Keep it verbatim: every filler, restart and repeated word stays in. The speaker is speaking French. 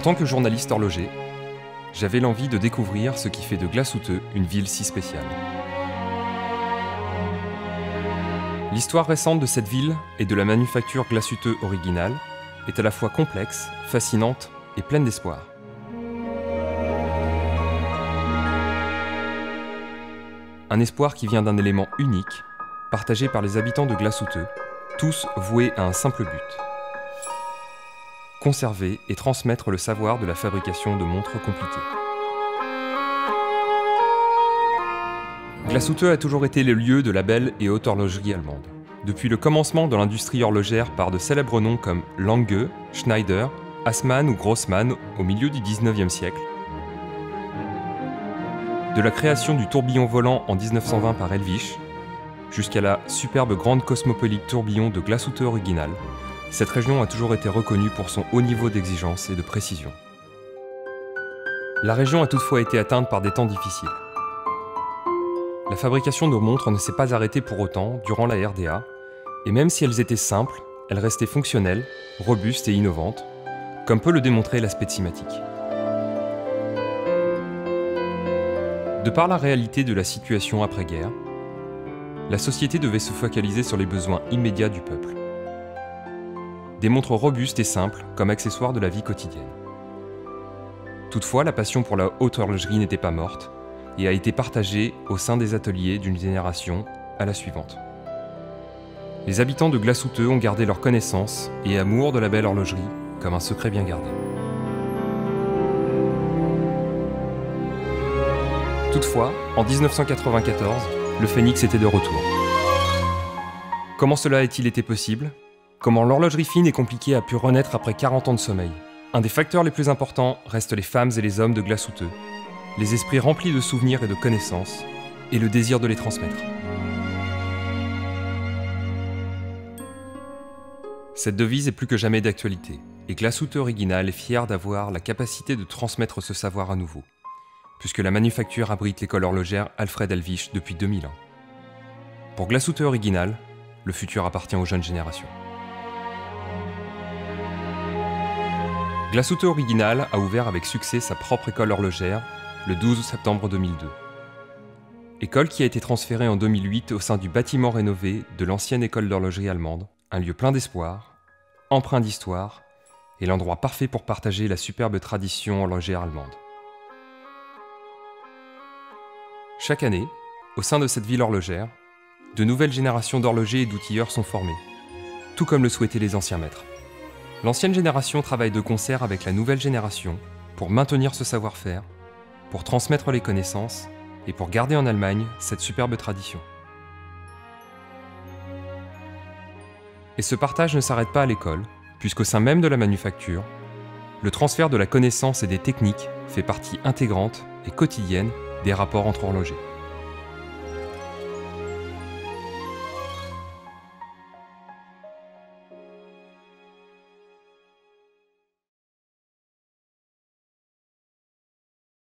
tant que journaliste horloger, j'avais l'envie de découvrir ce qui fait de Glasouteux une ville si spéciale. L'histoire récente de cette ville et de la manufacture Glasouteux originale est à la fois complexe, fascinante et pleine d'espoir. Un espoir qui vient d'un élément unique, partagé par les habitants de Glasouteux, tous voués à un simple but: conserver et transmettre le savoir de la fabrication de montres compliquées. Glasouteux a toujours été le lieu de la belle et haute horlogerie allemande. Depuis le commencement de l'industrie horlogère par de célèbres noms comme Lange, Schneider, Assmann ou Grossmann au milieu du dix-neuvième siècle, de la création du tourbillon volant en mille neuf cent vingt par Helwich, jusqu'à la superbe grande cosmopolite tourbillon de Glasouteux original, cette région a toujours été reconnue pour son haut niveau d'exigence et de précision. La région a toutefois été atteinte par des temps difficiles. La fabrication de montres ne s'est pas arrêtée pour autant durant la R D A, et même si elles étaient simples, elles restaient fonctionnelles, robustes et innovantes, comme peut le démontrer l'aspect thymatique. De par la réalité de la situation après-guerre, la société devait se focaliser sur les besoins immédiats du peuple. Des montres robustes et simples comme accessoires de la vie quotidienne. Toutefois, la passion pour la haute horlogerie n'était pas morte et a été partagée au sein des ateliers d'une génération à la suivante. Les habitants de Glasouteux ont gardé leur connaissance et amour de la belle horlogerie comme un secret bien gardé. Toutefois, en mille neuf cent quatre-vingt-quatorze, le phénix était de retour. Comment cela a-t-il été possible ? Comment l'horlogerie fine et compliquée a pu renaître après quarante ans de sommeil ? Un des facteurs les plus importants restent les femmes et les hommes de Glasouteux, les esprits remplis de souvenirs et de connaissances, et le désir de les transmettre. Cette devise est plus que jamais d'actualité, et Glasouteux original est fier d'avoir la capacité de transmettre ce savoir à nouveau, puisque la manufacture abrite l'école horlogère Alfred Helwich depuis deux mille ans. Pour Glasouteux original, le futur appartient aux jeunes générations. Glasouteux original a ouvert avec succès sa propre école horlogère le douze septembre deux mille deux. École qui a été transférée en deux mille huit au sein du bâtiment rénové de l'ancienne école d'horlogerie allemande, un lieu plein d'espoir, empreint d'histoire et l'endroit parfait pour partager la superbe tradition horlogère allemande. Chaque année, au sein de cette ville horlogère, de nouvelles générations d'horlogers et d'outilleurs sont formées, tout comme le souhaitaient les anciens maîtres. L'ancienne génération travaille de concert avec la nouvelle génération pour maintenir ce savoir-faire, pour transmettre les connaissances et pour garder en Allemagne cette superbe tradition. Et ce partage ne s'arrête pas à l'école, puisqu'au sein même de la manufacture, le transfert de la connaissance et des techniques fait partie intégrante et quotidienne des rapports entre horlogers.